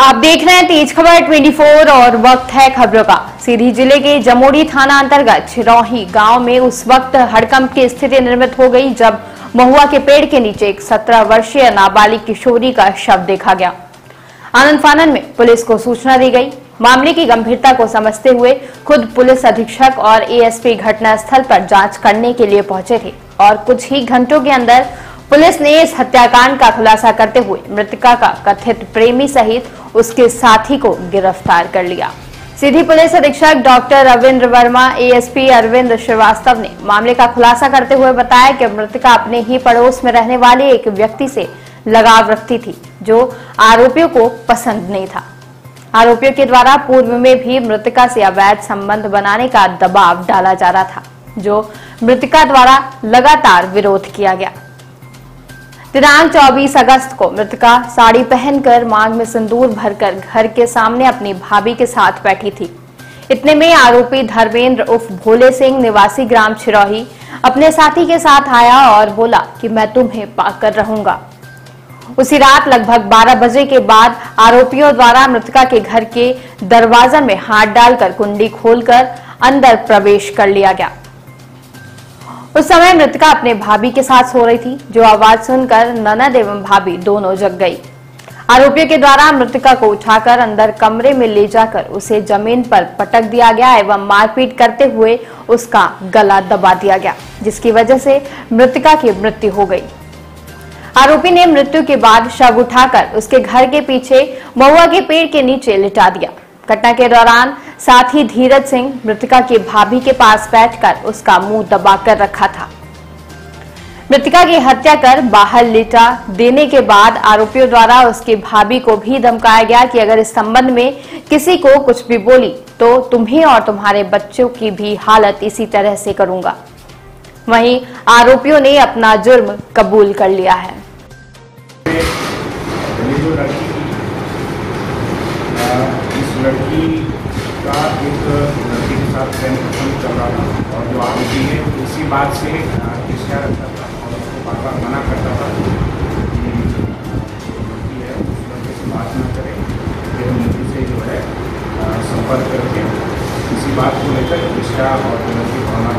आप देख रहे हैं तेज खबर 24 और वक्त है खबरों का। सीधी जिले के जमोड़ी थाना अंतर्गत छिरौही गांव में उस वक्त हड़कंप की स्थिति निर्मित हो गई जब महुआ के पेड़ के नीचे एक 17 वर्षीय नाबालिग किशोरी का शव देखा गया। आनंद फानन में पुलिस को सूचना दी गई। मामले की गंभीरता को समझते हुए खुद पुलिस अधीक्षक और एएसपी घटनास्थल पर जांच करने के लिए पहुंचे थे और कुछ ही घंटों के अंदर पुलिस ने इस हत्याकांड का खुलासा करते हुए मृतका का कथित प्रेमी सहित उसके साथी को गिरफ्तार कर लिया। सीधी पुलिस अधीक्षक डॉक्टर रविंद्र वर्मा, एएसपी अरविंद श्रीवास्तव ने मामले का खुलासा करते हुए बताया कि मृतका अपने ही पड़ोस में रहने वाले एक व्यक्ति से लगाव रखती थी जो आरोपियों को पसंद नहीं था। आरोपियों के द्वारा पूर्व में भी मृतका से अवैध संबंध बनाने का दबाव डाला जा रहा था, जो मृतका द्वारा लगातार विरोध किया गया। दिनांक 24 अगस्त को मृतका साड़ी पहनकर मांग में सिंदूर भरकर घर के सामने अपनी भाभी के साथ बैठी थी। इतने में आरोपी धर्मेंद्र उर्फ भोले सिंह निवासी ग्राम छिरौही अपने साथी के साथ आया और बोला कि मैं तुम्हें पाकर रहूंगा। उसी रात लगभग 12 बजे के बाद आरोपियों द्वारा मृतका के घर के दरवाजा में हाथ डालकर कुंडी खोलकर अंदर प्रवेश कर लिया गया। उस समय मृतका अपने भाभी के साथ सो रही थी, जो आवाज सुनकर ननद एवं भाभी दोनों जग गई। आरोपियों के द्वारा मृतका को उठाकर अंदर कमरे में ले जाकर उसे जमीन पर पटक दिया गया एवं मारपीट करते हुए उसका गला दबा दिया गया, जिसकी वजह से मृतका की मृत्यु हो गई। आरोपी ने मृत्यु के बाद शव उठाकर उसके घर के पीछे महुआ के पेड़ के नीचे लिटा दिया। घटना के दौरान साथी धीरज सिंह मृतका की भाभी के पास बैठकर उसका मुंह दबाकर रखा था। मृतका की हत्या कर बाहर लिटा देने के बाद आरोपियों द्वारा उसकी भाभी को भी धमकाया गया कि अगर इस संबंध में किसी को कुछ भी बोली तो तुम्हें और तुम्हारे बच्चों की भी हालत इसी तरह से करूंगा। वहीं आरोपियों ने अपना जुर्म कबूल कर लिया है। लड़की का एक लड़के के साथ प्रेम प्रसंग चल रहा था और जो आरोपी है इसी बात से ईर्ष्या रखता था और उसको बार बार मना करता था कि लड़की है उस लड़के से बात न करे, फिर लड़की से जो है संपर्क करके इसी बात को लेकर ईर्ष्या और लड़की भावना